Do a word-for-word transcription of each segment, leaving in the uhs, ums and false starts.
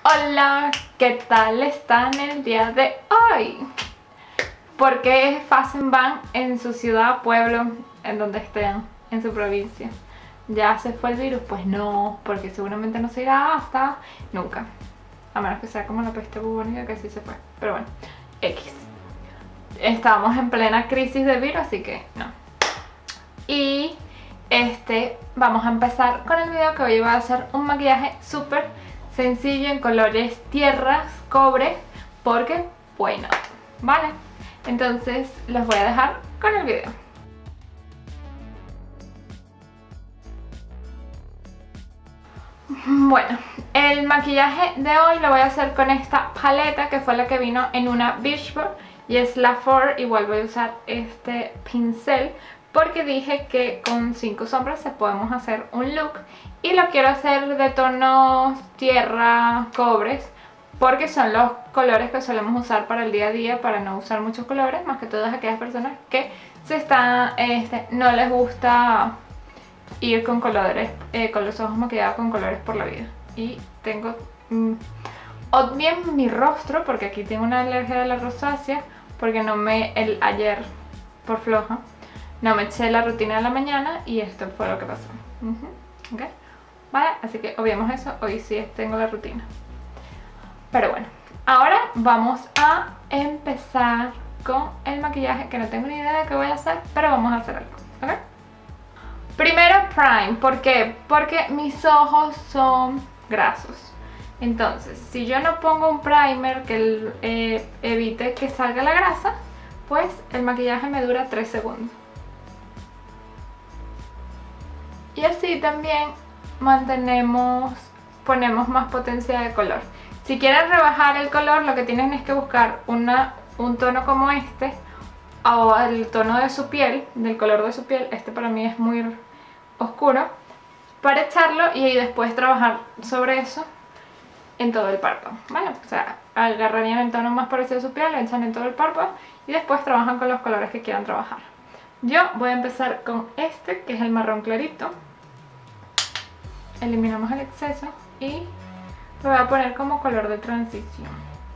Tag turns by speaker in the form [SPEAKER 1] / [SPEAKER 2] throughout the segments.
[SPEAKER 1] Hola, ¿qué tal están el día de hoy? ¿Por qué Fashion van en su ciudad, pueblo, en donde estén, en su provincia? ¿Ya se fue el virus? Pues no, porque seguramente no se irá hasta nunca. A menos que sea como la peste bubónica, que sí se fue. Pero bueno, X. Estamos en plena crisis de virus, así que no. Y este, vamos a empezar con el video que hoy va a hacer un maquillaje súper sencillo en colores tierras, cobre, porque why not, ¿vale? Entonces los voy a dejar con el video. Bueno, el maquillaje de hoy lo voy a hacer con esta paleta que fue la que vino en una Beachbody y es la Four. Igual voy a usar este pincel porque dije que con cinco sombras se podemos hacer un look y lo quiero hacer de tonos tierra, cobres, porque son los colores que solemos usar para el día a día, para no usar muchos colores, más que todas aquellas personas que se están, este, no les gusta ir con colores, eh, con los ojos maquillados con colores por la vida. Y tengo mm, o bien mi rostro, porque aquí tengo una alergia de la rosácea, porque no me, el ayer, por floja, no me eché la rutina de la mañana y esto fue lo que pasó. Uh-huh. ¿Okay? Vale, así que obviemos eso, hoy sí tengo la rutina. Pero bueno, ahora vamos a empezar con el maquillaje, que no tengo ni idea de qué voy a hacer, pero vamos a hacer algo, ¿ok? Primero prime, ¿por qué? Porque mis ojos son grasos. Entonces, si yo no pongo un primer que eh, evite que salga la grasa, pues el maquillaje me dura tres segundos. Y así también mantenemos, ponemos más potencia de color. Si quieren rebajar el color, lo que tienen es que buscar una, un tono como este, o el tono de su piel, del color de su piel. Este para mí es muy oscuro, para echarlo y ahí después trabajar sobre eso en todo el párpado, ¿vale? O sea, agarrarían el tono más parecido a su piel, lo echan en todo el párpado y después trabajan con los colores que quieran trabajar. Yo voy a empezar con este, que es el marrón clarito. Eliminamos el exceso y lo voy a poner como color de transición.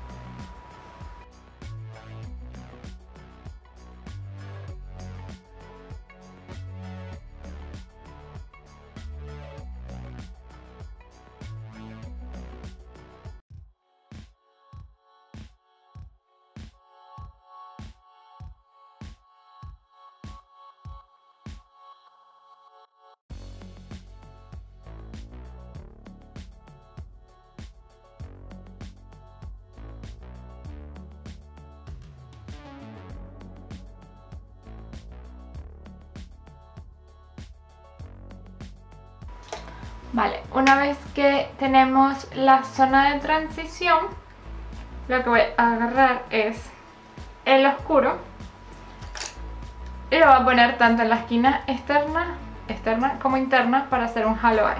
[SPEAKER 1] Vale, una vez que tenemos la zona de transición, lo que voy a agarrar es el oscuro y lo voy a poner tanto en la esquina externa, externa como interna para hacer un halo eye.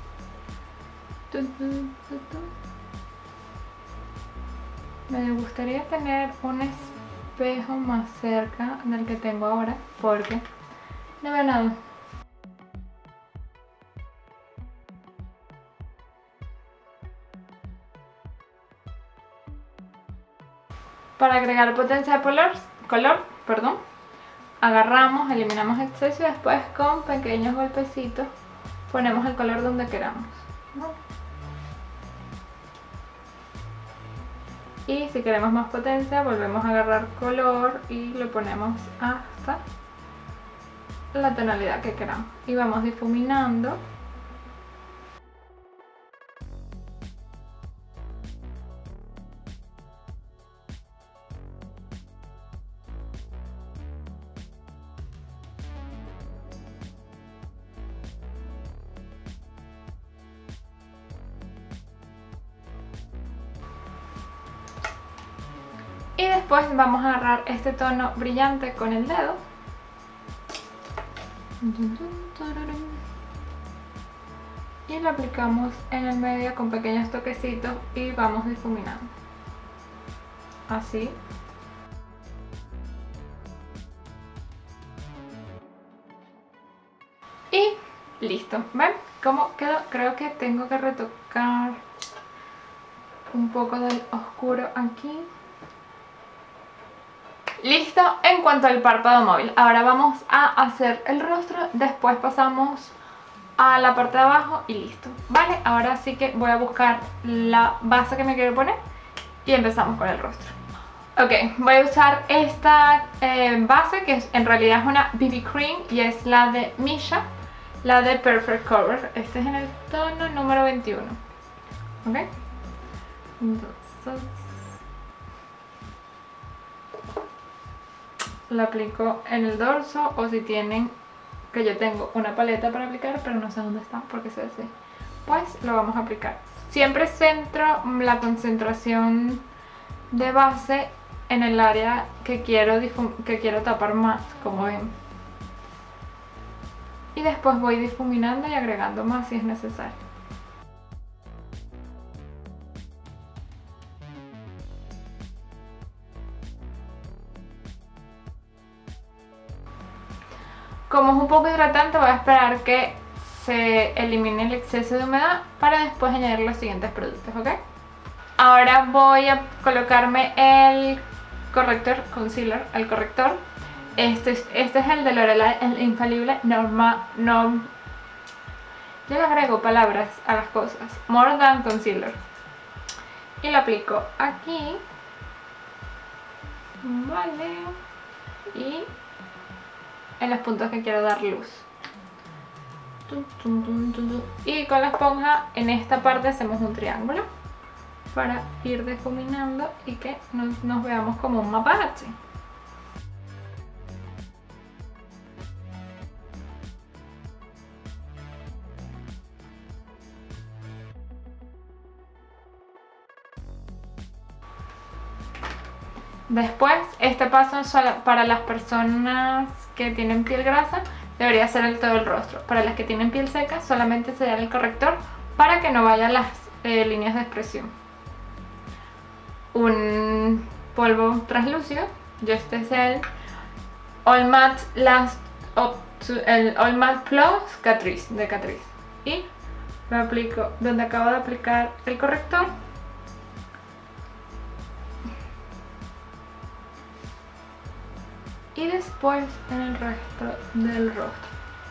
[SPEAKER 1] Me gustaría tener un espejo más cerca del que tengo ahora porque no veo nada. Para agregar potencia de color, color perdón, agarramos, eliminamos exceso y después con pequeños golpecitos ponemos el color donde queramos, ¿no? Y si queremos más potencia volvemos a agarrar color y lo ponemos hasta la tonalidad que queramos y vamos difuminando. Y después vamos a agarrar este tono brillante con el dedo y lo aplicamos en el medio con pequeños toquecitos y vamos difuminando así. Y listo, ¿ven cómo quedó? Creo que tengo que retocar un poco del oscuro aquí. Listo en cuanto al párpado móvil. Ahora vamos a hacer el rostro, después pasamos a la parte de abajo y listo. Vale, ahora sí que voy a buscar la base que me quiero poner y empezamos con el rostro. Ok, voy a usar esta eh, base que es, en realidad es una B B Cream y es la de Misha, la de Perfect Cover. Este es en el tono número veintiuno. Ok, entonces la aplico en el dorso, o si tienen, que yo tengo una paleta para aplicar pero no sé dónde está porque se ve así, pues lo vamos a aplicar. Siempre centro la concentración de base en el área que quiero, que quiero tapar más, como ven, y después voy difuminando y agregando más si es necesario. Como es un poco hidratante, voy a esperar que se elimine el exceso de humedad para después añadir los siguientes productos, ¿ok? Ahora voy a colocarme el corrector, concealer, el corrector. Este es, este es el de L'Oreal, el infalible Norma, no, yo le agrego palabras a las cosas, More Than Concealer. Y lo aplico aquí, vale, y en los puntos que quiero dar luz. Y con la esponja en esta parte hacemos un triángulo para ir difuminando y que nos, nos veamos como un mapache. Después, este paso para las personas que tienen piel grasa debería ser el todo el rostro. Para las que tienen piel seca solamente se da el corrector para que no vayan las eh, líneas de expresión. Un polvo translúcido, yo este es el All Matte Last Up to, el All Matte Plus Catrice de Catrice, y lo aplico donde acabo de aplicar el corrector. Y después en el resto del rostro.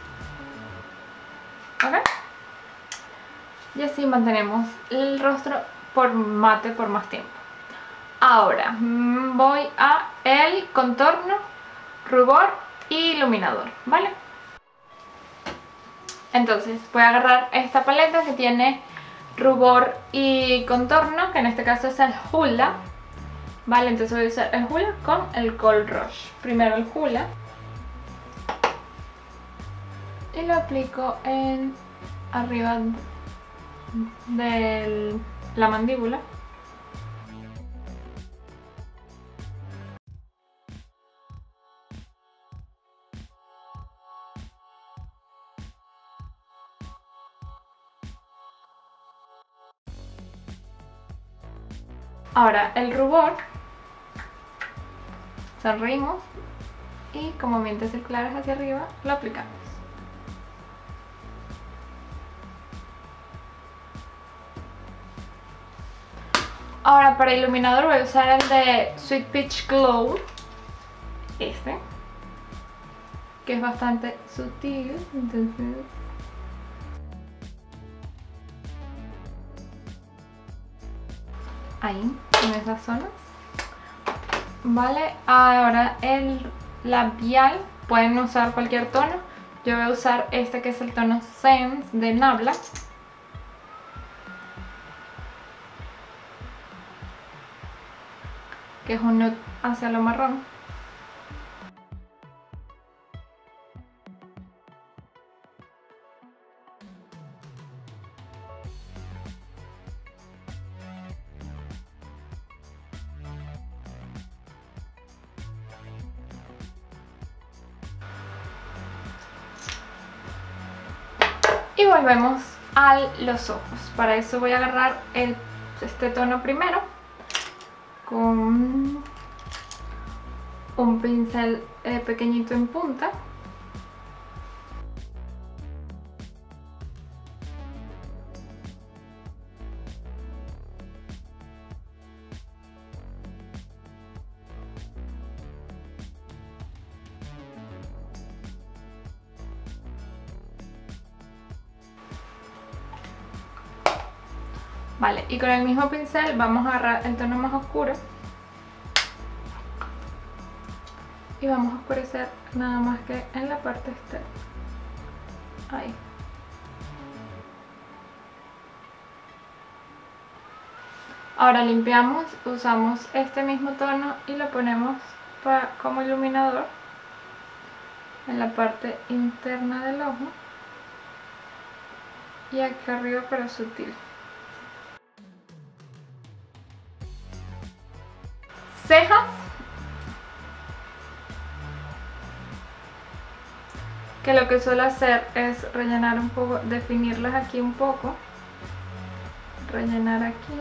[SPEAKER 1] ¿Ok? Y así mantenemos el rostro por mate por más tiempo. Ahora voy a el contorno, rubor y iluminador, ¿vale? Entonces voy a agarrar esta paleta que tiene rubor y contorno, que en este caso es el Hoola. Vale, entonces voy a usar el Hoola con el Gold Rush. Primero el Hoola y lo aplico en arriba de la mandíbula. Ahora el rubor, sonreímos y con movimientos circulares hacia arriba lo aplicamos. Ahora para iluminador voy a usar el de Sweet Peach Glow, este, que es bastante sutil, entonces ahí, en esas zonas. Vale, ahora el labial, pueden usar cualquier tono. Yo voy a usar este que es el tono Sense de Nabla. Que es un nude hacia lo marrón. Y volvemos a los ojos. Para eso voy a agarrar el, este tono primero con un pincel eh, pequeñito en punta. Vale, y con el mismo pincel vamos a agarrar el tono más oscuro y vamos a oscurecer nada más que en la parte externa. Ahí. Ahora limpiamos, usamos este mismo tono y lo ponemos para, como iluminador en la parte interna del ojo y aquí arriba, pero sutil. Cejas. Que lo que suelo hacer es rellenar un poco, definirlas aquí un poco, rellenar aquí.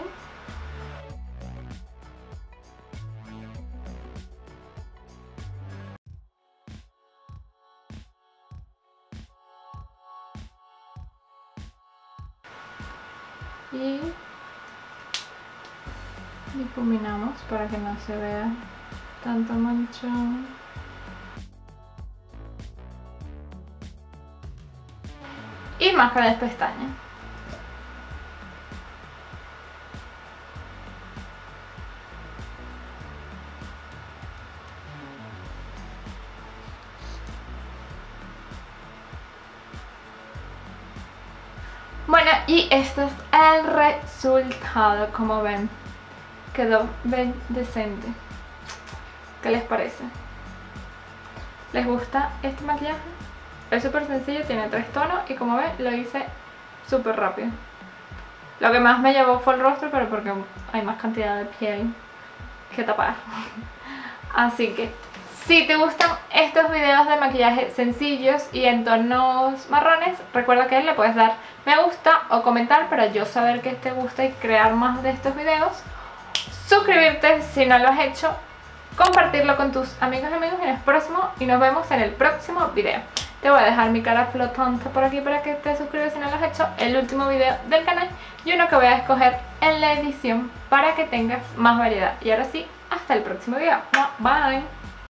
[SPEAKER 1] Y difuminamos para que no se vea tanto manchón. Y máscara de pestañas. Bueno, y este es el resultado, como ven. Quedó bien decente. ¿Qué les parece? ¿Les gusta este maquillaje? Es súper sencillo, tiene tres tonos y como ven lo hice súper rápido. Lo que más me llevó fue el rostro, pero porque hay más cantidad de piel que tapar. Así que si te gustan estos videos de maquillaje sencillos y en tonos marrones, recuerda que le puedes dar me gusta o comentar para yo saber que te gusta y crear más de estos videos. Suscribirte si no lo has hecho, compartirlo con tus amigos y amigos en el próximo y nos vemos en el próximo video. Te voy a dejar mi cara flotante por aquí para que te suscribas si no lo has hecho, el último video del canal y uno que voy a escoger en la edición para que tengas más variedad. Y ahora sí, hasta el próximo video. Bye.